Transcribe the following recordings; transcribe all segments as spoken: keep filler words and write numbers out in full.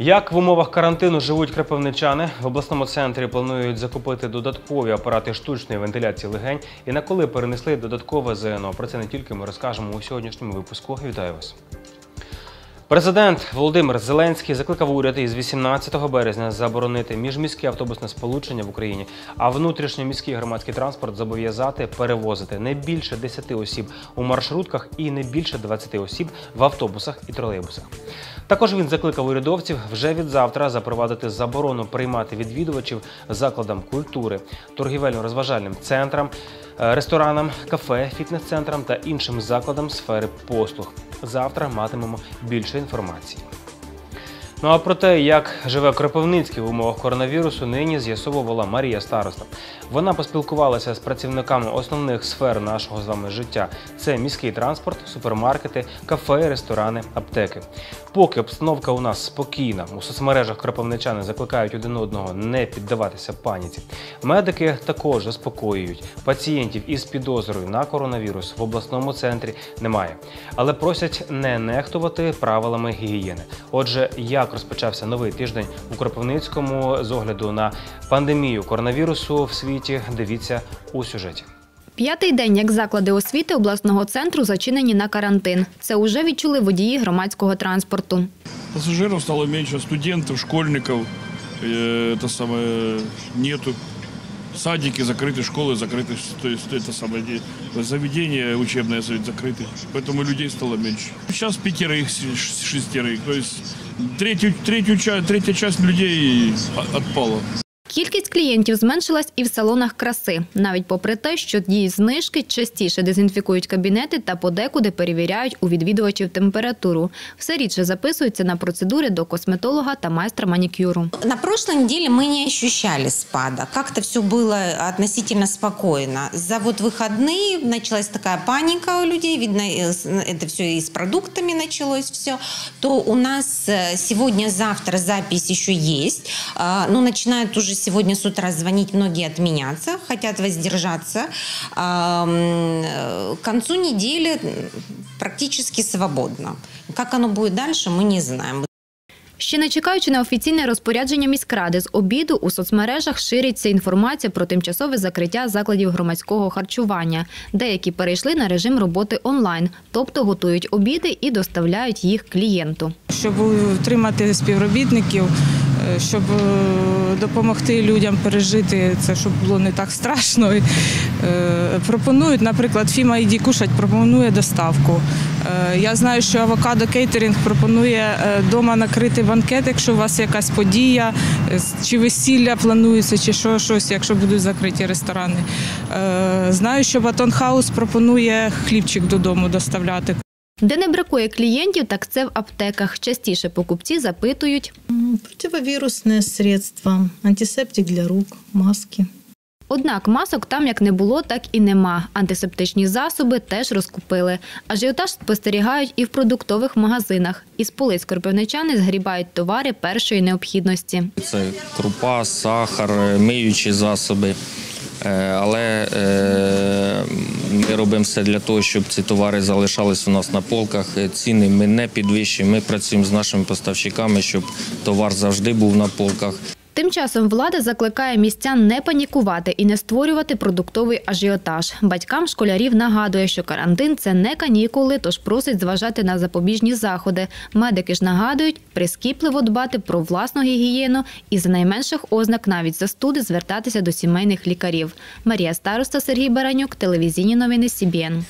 Як в умовах карантину живуть кропивничани? В обласному центрі планують закупити додаткові апарати штучної вентиляції легень. І на коли перенесли додаткове ЗНО? Про це не тільки ми розкажемо у сьогоднішньому випуску. Вітаю вас! Президент Володимир Зеленський закликав уряд із вісімнадцятого березня заборонити міжміське автобусне сполучення в Україні, а внутрішньоміський громадський транспорт зобов'язати перевозити не більше десяти осіб у маршрутках і не більше двадцяти осіб в автобусах і тролейбусах. Також він закликав урядовців вже від завтра запровадити заборону приймати відвідувачів закладам культури, торгівельно-розважальним центрам, ресторанам, кафе, фітнес-центрам та іншим закладам сфери послуг. Завтра матимемо більше інформації. Ну а про те, як живе Кропивницький в умовах коронавірусу, нині з'ясовувала Марія Староста. Вона поспілкувалася з працівниками основних сфер нашого з вами життя. Це міський транспорт, супермаркети, кафе, ресторани, аптеки. Поки обстановка у нас спокійна, у соцмережах кропивничани закликають один одного не піддаватися паніці. Медики також заспокоюють. Пацієнтів із підозрою на коронавірус в обласному центрі немає. Але просять не нехтувати правилами гігієни. Отже, як розпочався новий тиждень у Кропивницькому з огляду на пандемію коронавірусу в світі, дивіться у сюжеті. П'ятий день, як заклади освіти обласного центру зачинені на карантин. Це уже відчули водії громадського транспорту. Пасажирів стало менше, студентів, школьників, це саме, нету. Садики закрыты, школы закрыты, то есть это самое, заведения учебные закрыты, поэтому людей стало меньше. Сейчас пятерых, шестерых, то есть третью, третью, третья часть людей отпала. Кількість клієнтів зменшилась і в салонах краси. Навіть попри те, що діють знижки, частіше дезінфікують кабінети та подекуди перевіряють у відвідувачів температуру. Все рідше записуються на процедури до косметолога та майстра манікюру. На прошлой неделе мы не ощущали спада. Как-то все было относительно спокойно. За вот выходные началась такая паника у людей. Видно, это все и с продуктами началось все. То у нас сегодня-завтра запись еще есть. Но начинают уже сегодня с утра звонить, многие отменяться, хотят воздержаться. К концу недели практически свободно. Как оно будет дальше, мы не знаем. Ще не чекаючи на офіційне розпорядження міськради, з обіду у соцмережах шириться інформація про тимчасове закриття закладів громадського харчування. Деякі перейшли на режим роботи онлайн, тобто готують обіди і доставляють їх клієнту. Щоб утримати співробітників, щоб допомогти людям пережити це, щоб було не так страшно, пропонують, наприклад, Фіма «Іди кушать» пропонує доставку. Я знаю, що Авокадо Кейтерінг пропонує вдома накрити банкет, якщо у вас якась подія, чи весілля планується, чи що, щось, якщо будуть закриті ресторани. Знаю, що Батон Хаус пропонує хлібчик додому доставляти. Де не бракує клієнтів, так це в аптеках. Частіше покупці запитують: противовірусне средство, антисептик для рук, маски. Однак масок там як не було, так і нема. Антисептичні засоби теж розкупили. Ажіотаж спостерігають і в продуктових магазинах. Із полиць кропивничани згрібають товари першої необхідності. Це крупа, сахар, миючі засоби. Але ми робимо все для того, щоб ці товари залишались у нас на полках. Ціни ми не підвищуємо, ми працюємо з нашими поставщиками, щоб товар завжди був на полках. Тим часом влада закликає містян не панікувати і не створювати продуктовий ажіотаж. Батькам школярів нагадує, що карантин – це не канікули, тож просить зважати на запобіжні заходи. Медики ж нагадують прискіпливо дбати про власну гігієну і за найменших ознак навіть застуди звертатися до сімейних лікарів. Марія Староста, Сергій Баранюк, телевізійні новини Сі Бі Ен.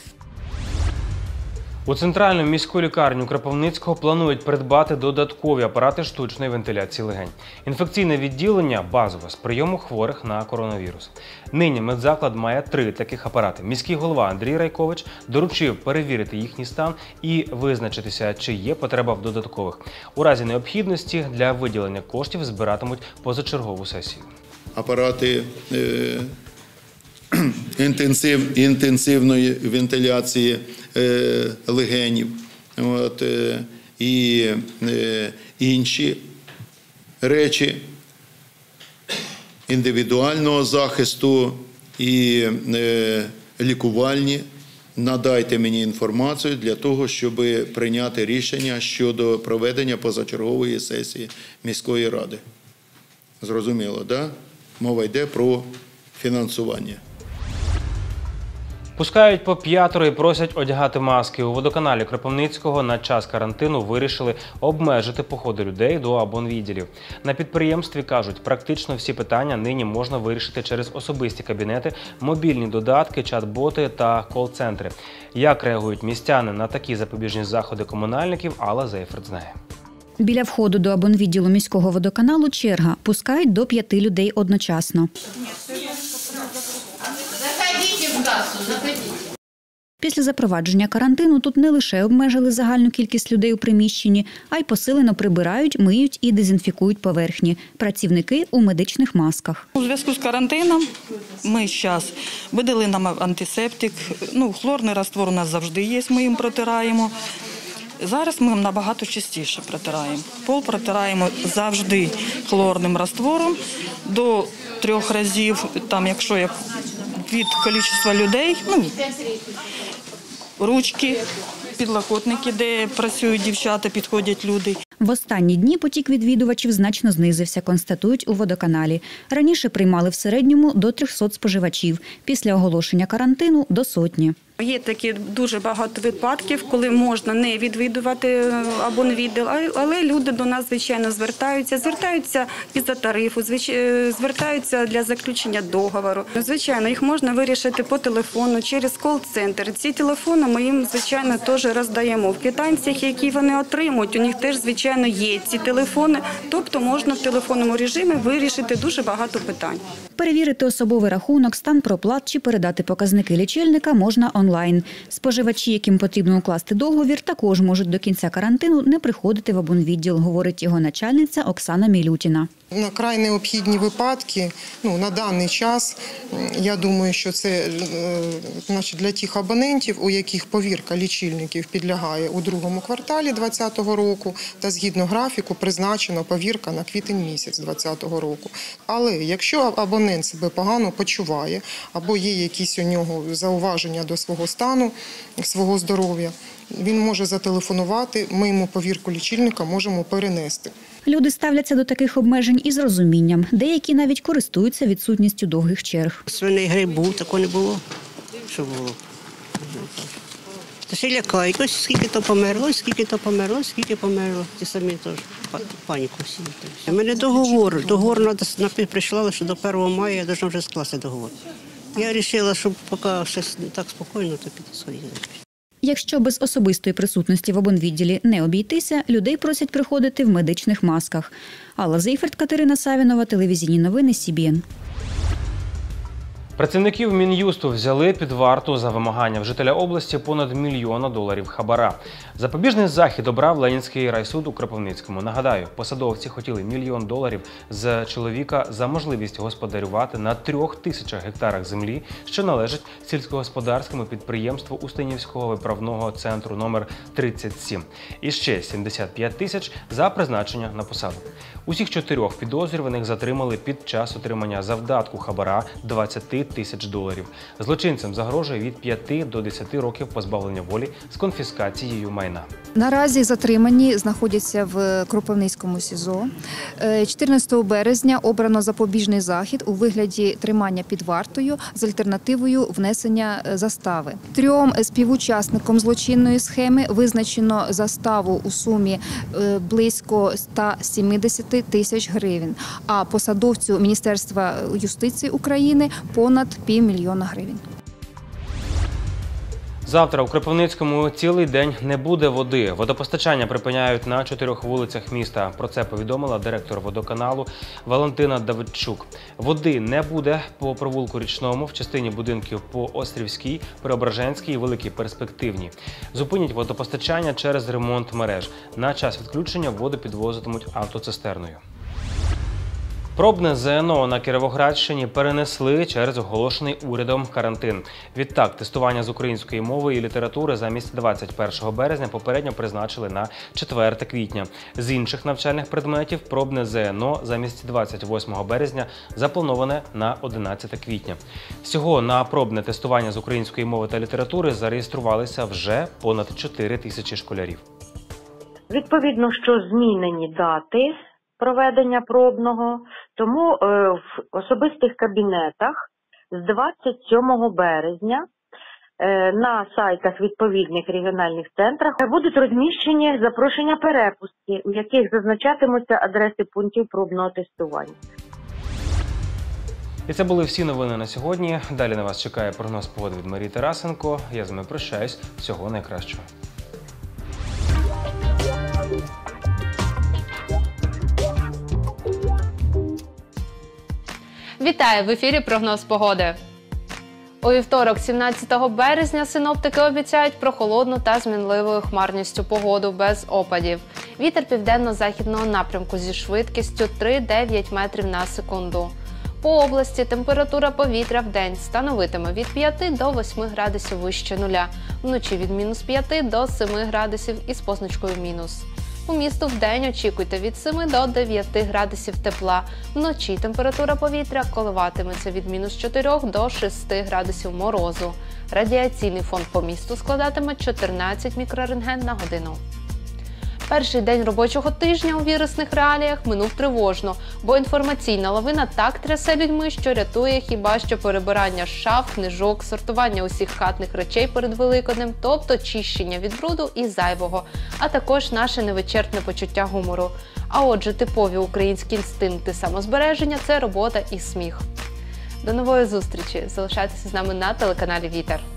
У центральну міську лікарню Кропивницького планують придбати додаткові апарати штучної вентиляції легень. Інфекційне відділення базове з прийому хворих на коронавірус. Нині медзаклад має три таких апарати. Міський голова Андрій Райкович доручив перевірити їхній стан і визначитися, чи є потреба в додаткових. У разі необхідності для виділення коштів збиратимуть позачергову сесію. Апарати е Інтенсив, інтенсивної вентиляції е, легенів, от, е, і е, інші речі індивідуального захисту і е, лікувальні надайте мені інформацію для того, щоб прийняти рішення щодо проведення позачергової сесії міської ради. Зрозуміло, так? Да? Мова йде про фінансування. Пускають по п'ятеро і просять одягати маски. У водоканалі Кропивницького на час карантину вирішили обмежити походи людей до абонвідділів. На підприємстві кажуть, практично всі питання нині можна вирішити через особисті кабінети, мобільні додатки, чат-боти та кол-центри. Як реагують містяни на такі запобіжні заходи комунальників, Алла Зейферт знає. Біля входу до абонвідділу міського водоканалу черга. Пускають до п'яти людей одночасно. Після запровадження карантину тут не лише обмежили загальну кількість людей у приміщенні, а й посилено прибирають, миють і дезінфікують поверхні. Працівники у медичних масках. У зв'язку з карантином ми зараз видали нам антисептик. Ну, хлорний раствор у нас завжди є, ми їм протираємо. Зараз ми набагато частіше протираємо. Пол протираємо завжди хлорним раствором до трьох разів, там, якщо як від кількості людей, ну, ручки, підлокотники, де працюють дівчата, підходять люди. В останні дні потік відвідувачів значно знизився, констатують у водоканалі. Раніше приймали в середньому до трьохсот споживачів, після оголошення карантину – до сотні. Є такі дуже багато випадків, коли можна не відвідувати абонвідділ, але люди до нас, звичайно, звертаються. Звертаються із-за тарифу, звертаються для заключення договору. Звичайно, їх можна вирішити по телефону, через кол-центр. Ці телефони ми їм, звичайно, теж роздаємо. В квитанціях, які вони отримують, у них теж, звичайно, є ці телефони. Тобто можна в телефонному режимі вирішити дуже багато питань. Перевірити особовий рахунок, стан проплат чи передати показники лічильника можна онлайн. Споживачі, яким потрібно укласти договір, також можуть до кінця карантину не приходити в абонвідділ, говорить його начальниця Оксана Мілютіна. На край необхідні випадки, ну, на даний час, я думаю, що це значить, для тих абонентів, у яких повірка лічильників підлягає у другому кварталі двадцятого року, та згідно графіку призначено повірка на квітень місяць двадцятого року. Але якщо абонент себе погано почуває, або є якісь у нього зауваження до свого стану, свого здоров'я, він може зателефонувати, ми йому повірку лічильника можемо перенести. Люди ставляться до таких обмежень із розумінням. Деякі навіть користуються відсутністю довгих черг. Свиний грип був, такого не було. Що було? Та ще лякають, ось скільки то померло, ось скільки то померло, ось скільки померло. Ті самі теж паніку всі. У мене договор, договор прийшла, що до першого мая я повинна вже скласти договор. Я вирішила, що поки щось не так спокійно, то піти свої. Якщо без особистої присутності в абонвідділі не обійтися, людей просять приходити в медичних масках. Алла Зейферт, Катерина Савінова, телевізійні новини Сі Бі Ен. Працівників Мін'юсту взяли під варту за вимагання в жителя області понад мільйона доларів хабара. Запобіжний захід обрав Ленінський райсуд у Кропивницькому. Нагадаю, посадовці хотіли мільйон доларів з чоловіка за можливість господарювати на трьох тисячах гектарах землі, що належить сільськогосподарському підприємству Устинівського виправного центру номер тридцять сім. І ще сімдесят п'ять тисяч за призначення на посаду. Усіх чотирьох підозрюваних затримали під час отримання завдатку хабара двадцять тисяч доларів. Злочинцям загрожує від п'яти до десяти років позбавлення волі з конфіскацією майна. Наразі затримані знаходяться в Кропивницькому СІЗО. чотирнадцятого березня обрано запобіжний захід у вигляді тримання під вартою з альтернативою внесення застави. Трьом співучасникам злочинної схеми визначено заставу у сумі близько ста сімдесяти тисяч гривень, а посадовцю Міністерства юстиції України понад півмільйона гривень. Завтра у Кропивницькому цілий день не буде води. Водопостачання припиняють на чотирьох вулицях міста. Про це повідомила директор водоканалу Валентина Давидчук. Води не буде по провулку Річному, в частині будинків по Острівській, Преображенській і Великій Перспективній. Зупинять водопостачання через ремонт мереж. На час відключення воду підвозитимуть автоцистерною. Пробне ЗНО на Кіровоградщині перенесли через оголошений урядом карантин. Відтак, тестування з української мови і літератури замість двадцять першого березня попередньо призначили на четверте квітня. З інших навчальних предметів пробне ЗНО замість двадцять восьмого березня заплановане на одинадцяте квітня. Всього на пробне тестування з української мови та літератури зареєструвалися вже понад чотири тисячі школярів. Відповідно, що змінені дати проведення пробного, тому е, в особистих кабінетах з двадцять сьомого березня е, на сайтах відповідних регіональних центрах будуть розміщені запрошення перепустки, у яких зазначатимуться адреси пунктів пробного тестування. І це були всі новини на сьогодні. Далі на вас чекає прогноз погоди від Марії Тарасенко. Я з вами прощаюсь. Всього найкращого. Вітаю! В ефірі прогноз погоди. У вівторок, сімнадцятого березня, синоптики обіцяють прохолодну та змінливою хмарністю погоду без опадів. Вітер південно-західного напрямку зі швидкістю три-дев'ять метрів на секунду. По області температура повітря в день становитиме від п'яти до восьми градусів вище нуля, вночі від мінус п'яти до семи градусів із позначкою мінус. У місту вдень очікуйте від семи до дев'яти градусів тепла. Вночі температура повітря коливатиметься від мінус чотирьох до шести градусів морозу. Радіаційний фон по місту складатиме чотирнадцять мікрорентген на годину. Перший день робочого тижня у вірусних реаліях минув тривожно, бо інформаційна лавина так трясе людьми, що рятує хіба що перебирання шаф, книжок, сортування усіх хатних речей перед Великоднем, тобто чищення від бруду і зайвого, а також наше невичерпне почуття гумору. А отже, типові українські інстинкти самозбереження – це робота і сміх. До нової зустрічі! Залишайтеся з нами на телеканалі Вітер.